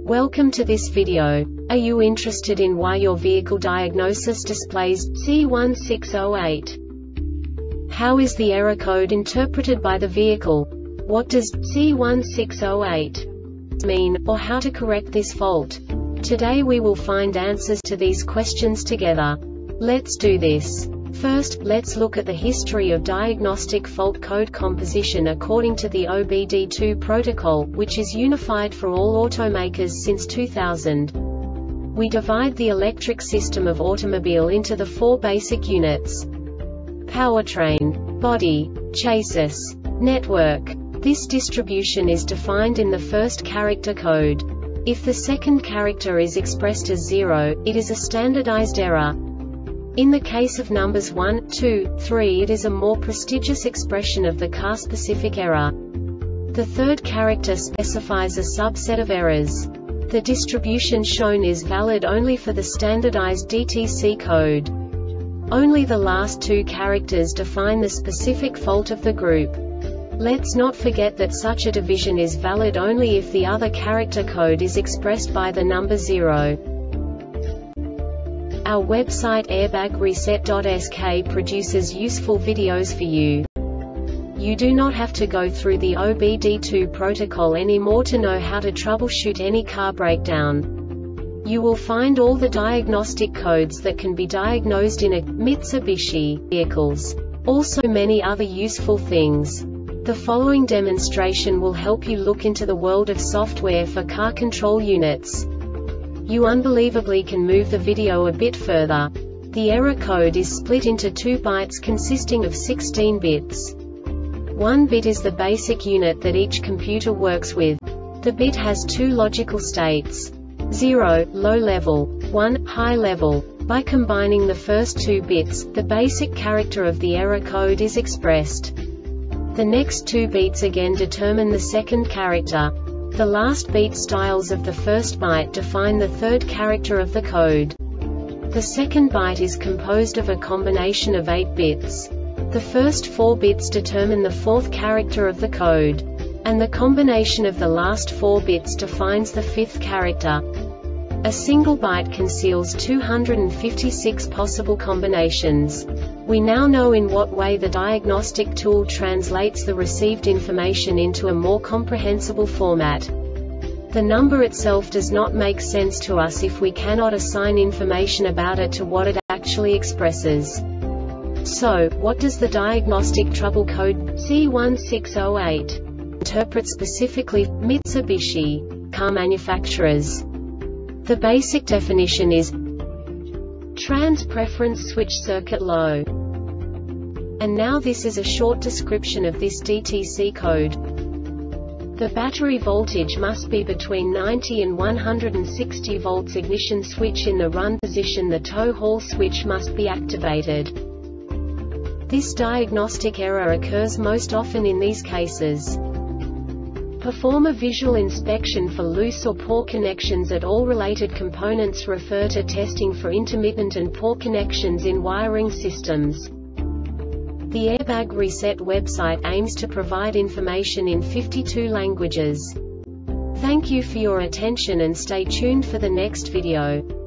Welcome to this video. Are you interested in why your vehicle diagnosis displays C1608? How is the error code interpreted by the vehicle? What does C1608 mean, or how to correct this fault? Today we will find answers to these questions together. Let's do this. First, let's look at the history of diagnostic fault code composition according to the OBD2 protocol, which is unified for all automakers since 2000. We divide the electric system of automobile into the four basic units: powertrain, body, chassis, network. This distribution is defined in the first character code. If the second character is expressed as 0, it is a standardized error. In the case of numbers 1, 2, 3, it is a more prestigious expression of the car-specific error. The third character specifies a subset of errors. The distribution shown is valid only for the standardized DTC code. Only the last two characters define the specific fault of the group. Let's not forget that such a division is valid only if the other character code is expressed by the number 0. Our website airbagreset.sk produces useful videos for you. You do not have to go through the OBD2 protocol anymore to know how to troubleshoot any car breakdown. You will find all the diagnostic codes that can be diagnosed in a Mitsubishi vehicles. Also many other useful things. The following demonstration will help you look into the world of software for car control units. You unbelievably can move the video a bit further. The error code is split into 2 bytes consisting of 16 bits. 1 bit is the basic unit that each computer works with. The bit has 2 logical states: 0, low level, 1, high level. By combining the first 2 bits, the basic character of the error code is expressed. The next 2 beats again determine the second character. The last beat styles of the first byte define the third character of the code. The second byte is composed of a combination of 8 bits. The first 4 bits determine the fourth character of the code. And the combination of the last 4 bits defines the fifth character. A single byte conceals 256 possible combinations. We now know in what way the diagnostic tool translates the received information into a more comprehensible format. The number itself does not make sense to us if we cannot assign information about it to what it actually expresses. So, what does the diagnostic trouble code C1608 interpret specifically for Mitsubishi car manufacturers? The basic definition is trans preference switch circuit low. And now this is a short description of this DTC code. The battery voltage must be between 90 and 160 volts. Ignition switch in the run position. The tow haul switch must be activated. This diagnostic error occurs most often in these cases. Perform a visual inspection for loose or poor connections at all related components. Refer to testing for intermittent and poor connections in wiring systems. The Airbag Reset website aims to provide information in 52 languages. Thank you for your attention and stay tuned for the next video.